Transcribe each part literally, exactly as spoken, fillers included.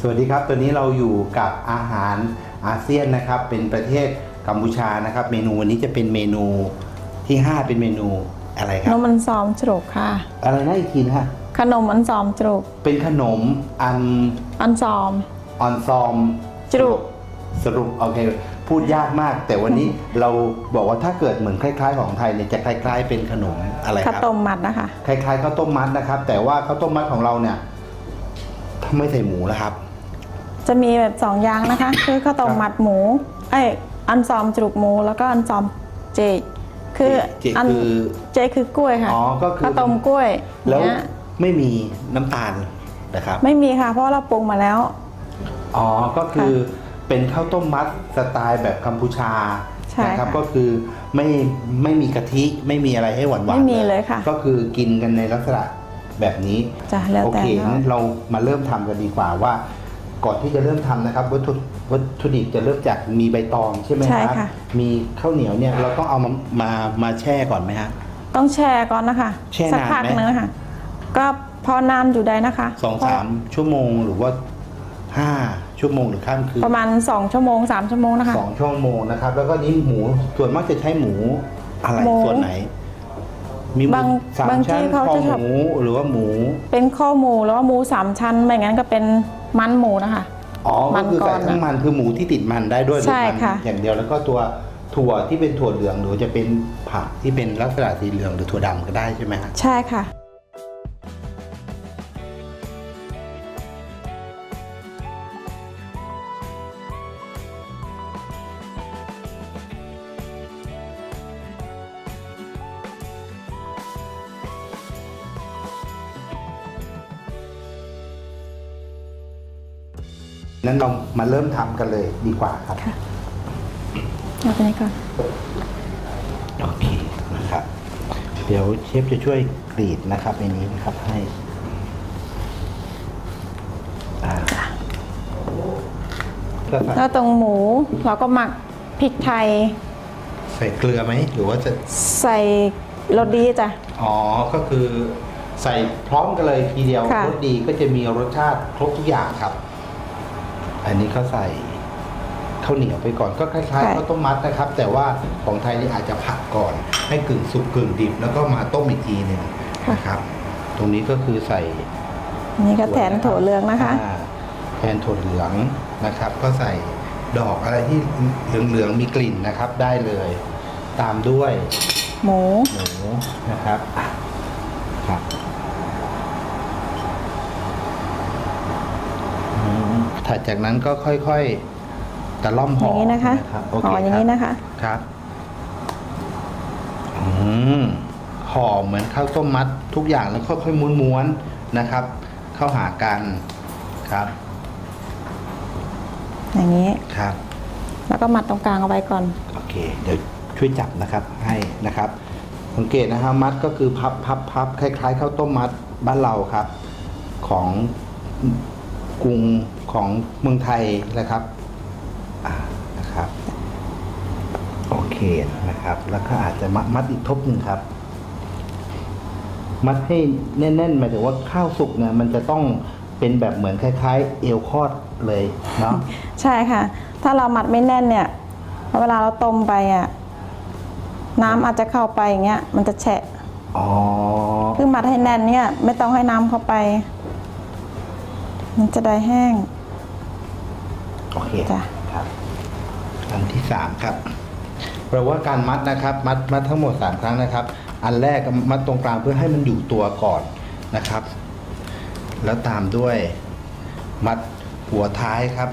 สวัสดีครับตัวนี้เราอยู่กับอาหารอาเซียนนะครับเป็นประเทศกัมพูชานะครับเมนูวันนี้จะเป็นเมนูที่ห้าเป็นเมนูอะไรครับขนมอันซอมจรุกค่ะอะไรนะอีกทีนะฮะขนมอันซอมจรุกเป็นขนมอันอันซอมอันซอมจรุกสรุปโอเคพูดยากมากแต่วันนี้เราบอกว่าถ้าเกิดเหมือนคล้ายๆของไทยเนี่ยจะคล้ายๆเป็นขนมอะไรครับข้าวต้มมัดนะคะคล้ายๆข้าวต้มมัดนะครับแต่ว่าข้าวต้มมัดของเราเนี่ยไม่ใส่หมูแล้วครับจะมีแบบสองอย่างนะคะคือข้าวต้มมัดหมูไอ้อันซอมจรุกหมูแล้วก็อันซอมเจคืออันเจคือกล้วยค่ะอ๋อก็คือข้าวต้มกล้วยแล้วไม่มีน้ำตาลนะครับไม่มีค่ะเพราะเราปรุงมาแล้วอ๋อก็คือเป็นข้าวต้มมัดสไตล์แบบกัมพูชานะครับก็คือไม่ไม่มีกะทิไม่มีอะไรให้หวานหวานไม่มีเลยค่ะก็คือกินกันในลักษณะแบบนี้โอเคงั้นเรามาเริ่มทำกันดีกว่าว่าก่อนที่จะเริ่มทำนะครับวัตถุวัตถุดิบจะเริ่มจากมีใบตองใช่ไหมครับมีข้าวเหนียวเนี่ยเราต้องเอามามามาแช่ก่อนไหมฮะต้องแช่ก่อนนะคะแช่นานไหมนะคะก็พอนานอยู่ได้นะคะสองสามชั่วโมงหรือว่าห้าชั่วโมงหรือข้ามคืนประมาณสองชั่วโมงสามชั่วโมงนะคะสองชั่วโมงนะครับแล้วก็นี้หมูส่วนมากจะใช้หมูอะไรส่วนไหนมีบางบางที่เขาจะหมูหรือว่าหมูเป็นข้อหมูแล้วว่าหมูสามชั้นไม่งั้นก็เป็นมันหมูนะคะอ๋อก็คือใส่ทั้งมันคือหมูที่ติดมันได้ด้วยใช่ค่ะอย่างเดียวแล้วก็ตัวถั่วที่เป็นถั่วเหลืองหรือจะเป็นผักที่เป็นลักษณะสีเหลืองหรือถั่วดำก็ได้ใช่ไหมฮะใช่ค่ะนั้นเรามาเริ่มทำกันเลยดีกว่าครับค่ะเอาไปนี้ก่อนโอเคนะครับเดี๋ยวเชฟจะช่วยกรีดนะครับในนี้นะครับให้แล้วตรงหมูเราก็หมักพริกไทยใส่เกลือไหมหรือว่าจะใส่รสดีจ้ะอ๋อก็คือใส่พร้อมกันเลยทีเดียวรสดีก็จะมีรสชาติครบทุกอย่างครับอันนี้เขาใส่ข้าวเหนียวไปก่อนก็คล้ายๆข้าวต้มมัดนะครับแต่ว่าของไทยนี่อาจจะผัดก่อนให้กึ่งสุกกึ่งดิบแล้วก็มาต้มอีกทีหนึ่งนะครับตรงนี้ก็คือใส่นี่ก็แทนถั่วเหลืองนะคะแทนถั่วเหลืองนะครับก็ใส่ดอกอะไรที่เหลืองๆมีกลิ่นนะครับได้เลยตามด้วยหมูหมูนะครับครับถัดจากนั้นก็ค่อยๆตะล่อมห่ออย่างนี้นะคะห่ออย่างนี้นะคะครับอืมห่อเหมือนข้าวต้มมัดทุกอย่างแล้วค่อยๆม้วนๆนะครับเข้าหากันครับอย่างนี้ครับแล้วก็มัดตรงกลางเอาไว้ก่อนโอเคเดี๋ยวช่วยจับนะครับให้นะครับสังเกตนะครับมัดก็คือพับพับพับคล้ายๆข้าวต้มมัดบ้านเราครับของกรุงของเมืองไทยนะครับนะครับโอเคนะครับแล้วก็อาจจะมัดอีกทบหนึ่งครับมัดให้แน่นๆหมายถึงว่าข้าวสุกเนี่ยมันจะต้องเป็นแบบเหมือนคล้ายๆเอวคอดเลยเนาะใช่ค่ะถ้าเรามัดไม่แน่นเนี่ยเวลาเราต้มไปอ่ะน้ำอาจจะเข้าไปอย่างเงี้ยมันจะแฉะอ๋อคือมัดให้แน่นเนี่ยไม่ต้องให้น้ำเข้าไปมันจะได้แห้งโอเคจ้ะครับอันที่สามครับแปลว่าการมัดนะครับมัดมัดทั้งหมดสามครั้งนะครับอันแรกมัดตรงกลางเพื่อให้มันอยู่ตัวก่อนนะครับแล้วตามด้วยมัดหัวท้ายครับ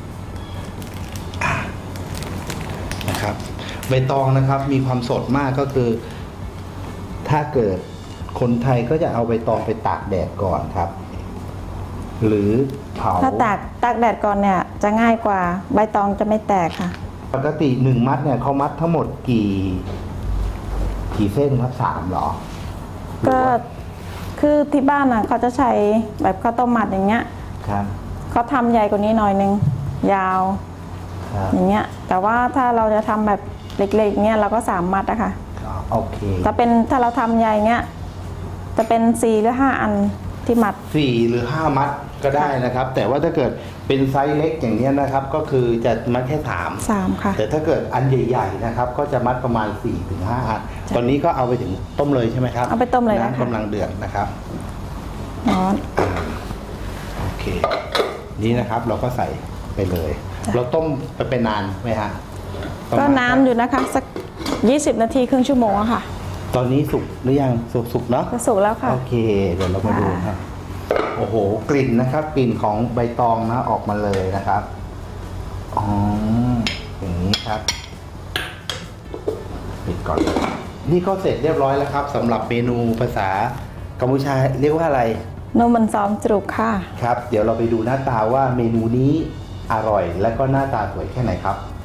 นะครับใบตองนะครับมีความสดมากก็คือถ้าเกิดคนไทยก็จะเอาใบตองไปตากแดดก่อนครับหรือเผาถ้าตากตากแดดก่อนเนี่ยจะง่ายกว่าใบตองจะไม่แตกค่ะปกติหนึ่งมัดเนี่ยเขามัดทั้งหมดกี่กี่เส้นครับสามหรอก็คือที่บ้านน่ะเขาจะใช้แบบข้าวต้มมัดอย่างเงี้ยครับเขาทำใหญ่กว่านี้หน่อยนึงยาวอย่างเงี้ยแต่ว่าถ้าเราจะทำแบบเล็กๆเงี้ยเราก็สามมัดอะค่ะโอเคจะเป็นถ้าเราทำใหญ่เงี้ยจะเป็นสี่หรือห้าอันทที่มัดสี่หรือห้ามัดก็ได้นะครับ แต่ว่าถ้าเกิดเป็นไซส์เล็กอย่างนี้ยนะครับ ก็คือจะมัดแค่สามสามค่ะแต่ถ้าเกิดอันใหญ่ๆนะครับ ก็จะมัดประมาณสี่ถึงห้าอันตอนนี้ก็เอาไปถึงต้มเลยใช่ไหมครับเอาไปต้มเลยนะคะน้ำกำลังเดือดนะครับร้อนโอเค นี่นะครับเราก็ใส่ไปเลย เราต้มไปเป็นนานไหมฮะประก็มาณนานอยู่นะคะสักยี่สิบนาทีครึ่งชั่วโมงอะค่ะตอนนี้สุกหรือยังสุกสุกเนาะก็สุกแล้วค่ะโอเค เดี๋ยวเรามาดูครับ โอ้โห กลิ่นนะครับ กลิ่นของใบตองนะออกมาเลยนะครับอ๋ออย่างนี้ครับปิดก่อน นี่ก็เสร็จเรียบร้อยแล้วครับสำหรับเมนูภาษากัมพูชาเรียกว่าอะไรนมมันซอมจรุกค่ะครับ เดี๋ยวเราไปดูหน้าตาว่าเมนูนี้อร่อยและก็หน้าตาสวยแค่ไหนครับ